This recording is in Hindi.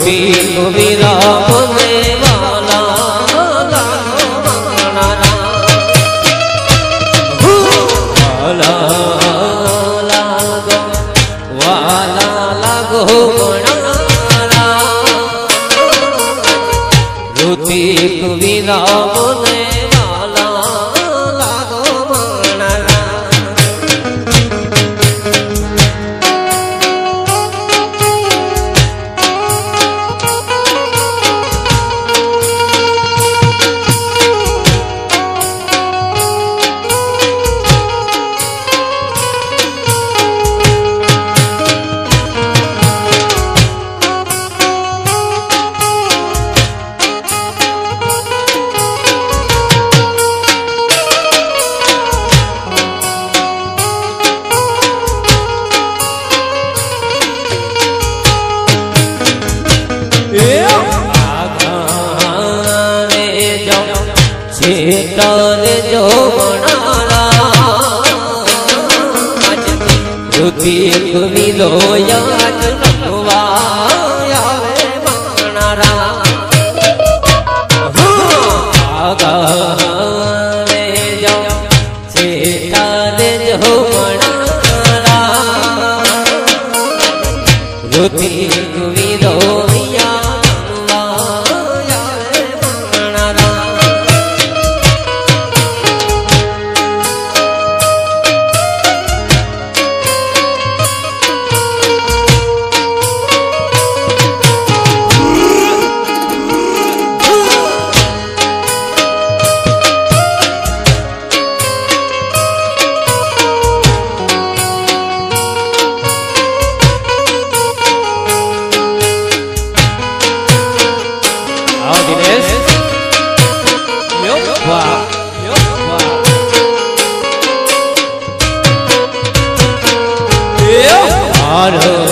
रोटी को विराम में वाला रोटी को विराम में वाला लागो मनारा जो बनारा रोटी खुली लो याद रखवा यावे बनारा आगा रे जो सेठार जो बनारा रोटी खुली लो Hare